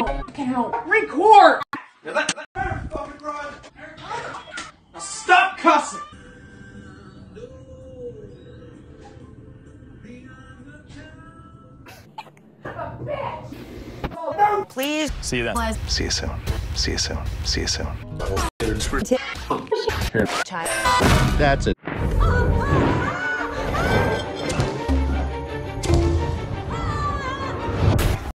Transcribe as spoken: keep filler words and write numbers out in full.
Count. Record! Yeah, that, that better fucking run! Now stop cussing! Please. See you then. See you soon. See you soon. See you soon. Child. That's it.